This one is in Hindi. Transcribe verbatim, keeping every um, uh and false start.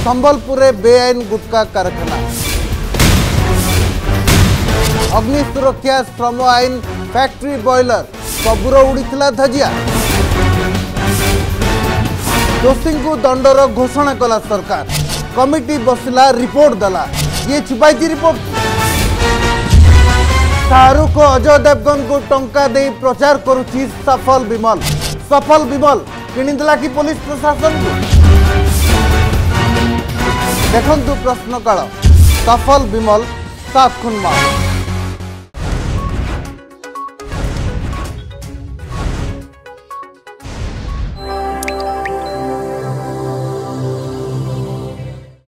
संबलपुर बेआईन गुटखा कारखाना। अग्नि सुरक्षा श्रम आईन फैक्ट्री बॉयलर सबुर उड़ीथिला धजिया। दोषी को दंडर घोषणा कला सरकार। कमिटी बसिला रिपोर्ट दला। ये छुपाई रिपोर्ट। शाहरुख अजय देवगन को टंका दे प्रचार करुछि सफल विमल। सफल विमल किणीदेला कि पुलिस प्रशासन को? देखंतु प्रश्न काल। सफल विमल सात खुन माओ।